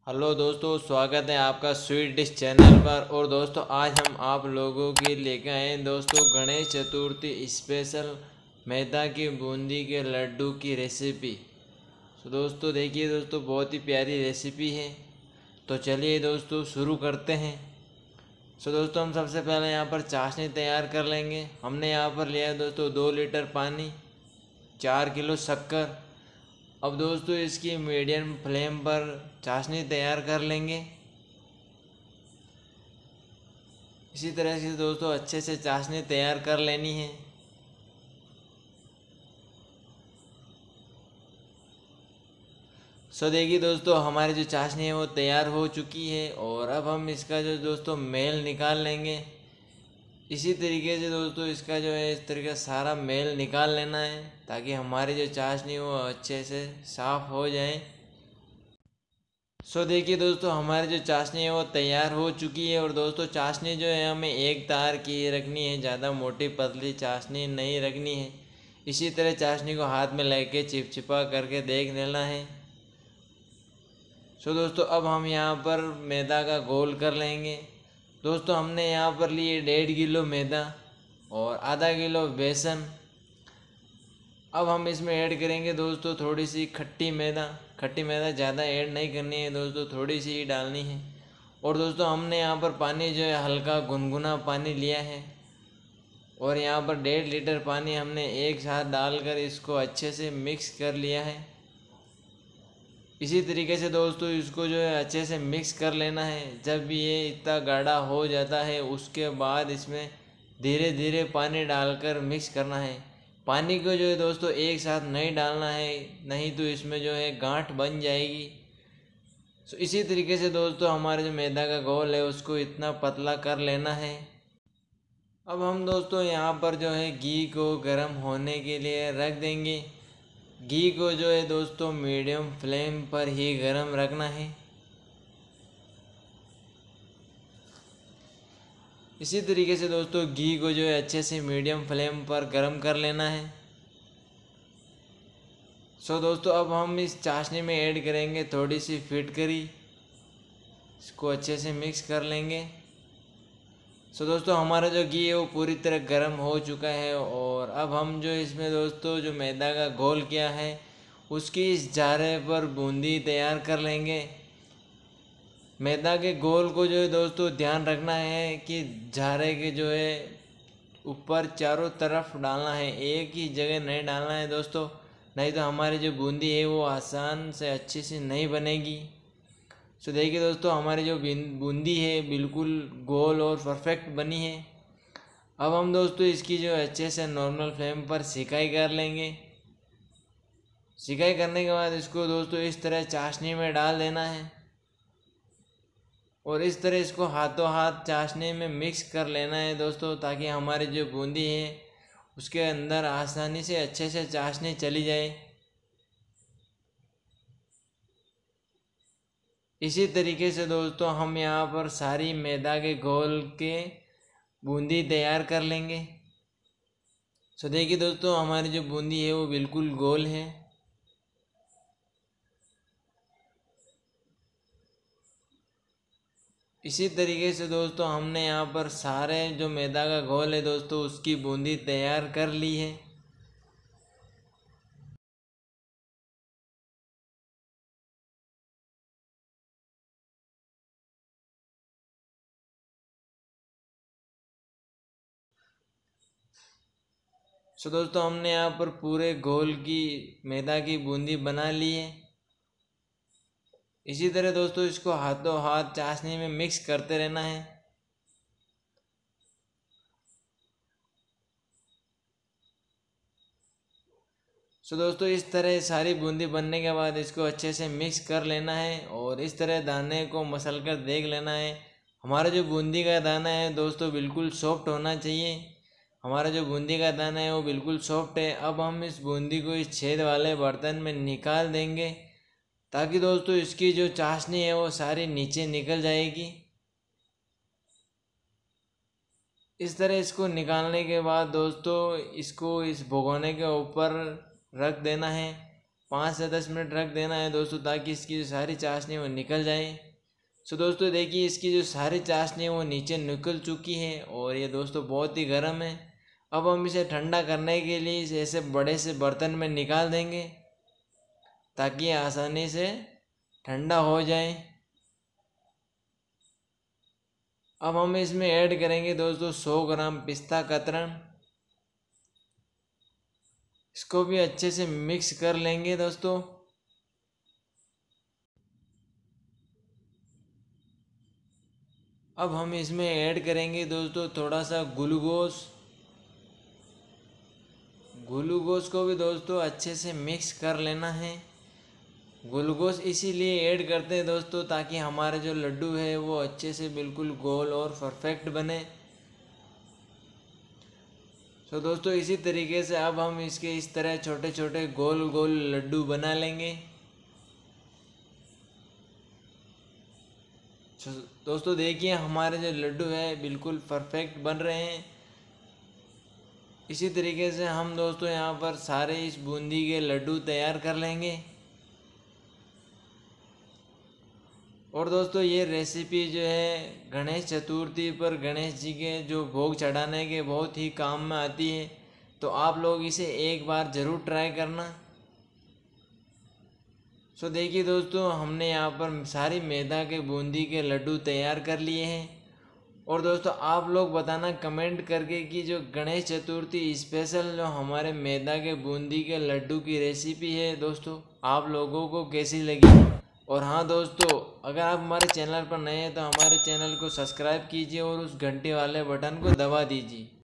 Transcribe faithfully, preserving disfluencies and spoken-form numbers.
Hello दोस्तों, स्वागत है आपका स्वीट डिश चैनल पर। और दोस्तों आज हम आप लोगों के लेकर आए हैं दोस्तों गणेश चतुर्थी स्पेशल मैदा की बूंदी के लड्डू की रेसिपी। तो दोस्तों देखिए दोस्तों, बहुत ही प्यारी रेसिपी है। तो चलिए दोस्तों शुरू करते हैं। सो दोस्तों हम सबसे पहले यहाँ पर चाशनी तैयार कर लेंगे। हमने यहाँ पर लिया है दोस्तों दो लीटर पानी, चार किलो शक्कर। अब दोस्तों इसकी मीडियम फ्लेम पर चाशनी तैयार कर लेंगे। इसी तरह से दोस्तों अच्छे से चाशनी तैयार कर लेनी है। सो देखिए दोस्तों, हमारी जो चाशनी है वो तैयार हो चुकी है। और अब हम इसका जो दोस्तों मेल निकाल लेंगे। इसी तरीके से दोस्तों इसका जो है इस तरीके सारा मेल निकाल लेना है, ताकि हमारी जो चाशनी वो अच्छे से साफ़ हो जाए। सो देखिए दोस्तों, हमारी जो चाशनी है वो तैयार हो चुकी है। और दोस्तों चाशनी जो है हमें एक तार की रखनी है, ज़्यादा मोटी पतली चाशनी नहीं रखनी है। इसी तरह चाशनी को हाथ में लेके चिपचिपा करके देख लेना है। सो दोस्तों अब हम यहाँ पर मैदा का घोल कर लेंगे। दोस्तों हमने यहाँ पर लिए डेढ़ किलो मैदा और आधा किलो बेसन। अब हम इसमें ऐड करेंगे दोस्तों थोड़ी सी खट्टी मैदा। खट्टी मैदा ज़्यादा ऐड नहीं करनी है दोस्तों, थोड़ी सी ही डालनी है। और दोस्तों हमने यहाँ पर पानी जो है हल्का गुनगुना पानी लिया है। और यहाँ पर डेढ़ लीटर पानी हमने एक साथ डालकर इसको अच्छे से मिक्स कर लिया है। इसी तरीके से दोस्तों इसको जो है अच्छे से मिक्स कर लेना है। जब ये इतना गाढ़ा हो जाता है उसके बाद इसमें धीरे धीरे पानी डालकर मिक्स करना है। पानी को जो है दोस्तों एक साथ नहीं डालना है, नहीं तो इसमें जो है गांठ बन जाएगी। तो इसी तरीके से दोस्तों हमारे जो मैदा का घोल है उसको इतना पतला कर लेना है। अब हम दोस्तों यहाँ पर जो है घी को गर्म होने के लिए रख देंगे। घी को जो है दोस्तों मीडियम फ्लेम पर ही गर्म रखना है। इसी तरीके से दोस्तों घी को जो है अच्छे से मीडियम फ्लेम पर गर्म कर लेना है। सो दोस्तों अब हम इस चाशनी में ऐड करेंगे थोड़ी सी फिटकरी। इसको अच्छे से मिक्स कर लेंगे। सो दोस्तों हमारा जो घी है वो पूरी तरह गर्म हो चुका है। और अब हम जो इसमें दोस्तों जो मैदा का घोल किया है उसकी इस जारे पर बूंदी तैयार कर लेंगे। मैदा के घोल को जो है दोस्तों ध्यान रखना है कि झारे के जो है ऊपर चारों तरफ डालना है, एक ही जगह नहीं डालना है दोस्तों, नहीं तो हमारी जो बूंदी है वो आसान से अच्छी से नहीं बनेगी। सो देखिए दोस्तों हमारी जो बूंदी है बिल्कुल गोल और परफेक्ट बनी है। अब हम दोस्तों इसकी जो अच्छे से नॉर्मल फ्लेम पर सिकाई कर लेंगे। सिकाई करने के बाद इसको दोस्तों इस तरह चाशनी में डाल देना है। और इस तरह इसको हाथों हाथ चाशनी में मिक्स कर लेना है दोस्तों, ताकि हमारी जो बूंदी है उसके अंदर आसानी से अच्छे से चाशनी चली जाए। इसी तरीके से दोस्तों हम यहाँ पर सारी मैदा के घोल के बूंदी तैयार कर लेंगे। सो देखिए दोस्तों हमारी जो बूंदी है वो बिल्कुल गोल है। इसी तरीके से दोस्तों हमने यहाँ पर सारे जो मैदा का घोल है दोस्तों उसकी बूंदी तैयार कर ली है। सो दोस्तों हमने यहाँ पर पूरे घोल की मैदा की बूंदी बना ली है। इसी तरह दोस्तों इसको हाथों हाथ चाशनी में मिक्स करते रहना है। सो दोस्तों इस तरह सारी बूंदी बनने के बाद इसको अच्छे से मिक्स कर लेना है। और इस तरह दाने को मसल कर देख लेना है। हमारा जो बूंदी का दाना है दोस्तों बिल्कुल सॉफ्ट होना चाहिए। हमारा जो बूंदी का दाना है वो बिल्कुल सॉफ्ट है। अब हम इस बूंदी को इस छेद वाले बर्तन में निकाल देंगे, ताकि दोस्तों इसकी जो चाशनी है वो सारी नीचे निकल जाएगी। इस तरह इसको निकालने के बाद दोस्तों इसको इस भगोने के ऊपर रख देना है। पाँच से दस मिनट रख देना है दोस्तों, ताकि इसकी जो सारी चाशनी वो निकल जाए। सो दोस्तों देखिए इसकी जो सारी चाशनी है वो नीचे निकल चुकी है और ये दोस्तों बहुत ही गर्म है। अब हम इसे ठंडा करने के लिए इसे ऐसे बड़े से बर्तन में निकाल देंगे, ताकि ये आसानी से ठंडा हो जाए। अब हम इसमें ऐड करेंगे दोस्तों सौ ग्राम पिस्ता कतरन। इसको भी अच्छे से मिक्स कर लेंगे दोस्तों। अब हम इसमें ऐड करेंगे दोस्तों थोड़ा सा ग्लूकोज। ग्लूकोज को भी दोस्तों अच्छे से मिक्स कर लेना है। ग्लूकोज इसीलिए ऐड करते हैं दोस्तों, ताकि हमारे जो लड्डू है वो अच्छे से बिल्कुल गोल और परफेक्ट बने। तो दोस्तों इसी तरीके से अब हम इसके इस तरह छोटे छोटे गोल गोल लड्डू बना लेंगे। तो दोस्तों देखिए हमारे जो लड्डू है बिल्कुल परफेक्ट बन रहे हैं। इसी तरीके से हम दोस्तों यहाँ पर सारे इस बूंदी के लड्डू तैयार कर लेंगे। और दोस्तों ये रेसिपी जो है गणेश चतुर्थी पर गणेश जी के जो भोग चढ़ाने के बहुत ही काम में आती है, तो आप लोग इसे एक बार ज़रूर ट्राई करना। सो देखिए दोस्तों हमने यहाँ पर सारी मैदा के बूंदी के लड्डू तैयार कर लिए हैं। और दोस्तों आप लोग बताना कमेंट करके कि जो गणेश चतुर्थी स्पेशल जो हमारे मैदा के बूंदी के लड्डू की रेसिपी है दोस्तों, आप लोगों को कैसी लगी। और हाँ दोस्तों, अगर आप हमारे चैनल पर नए हैं तो हमारे चैनल को सब्सक्राइब कीजिए और उस घंटे वाले बटन को दबा दीजिए।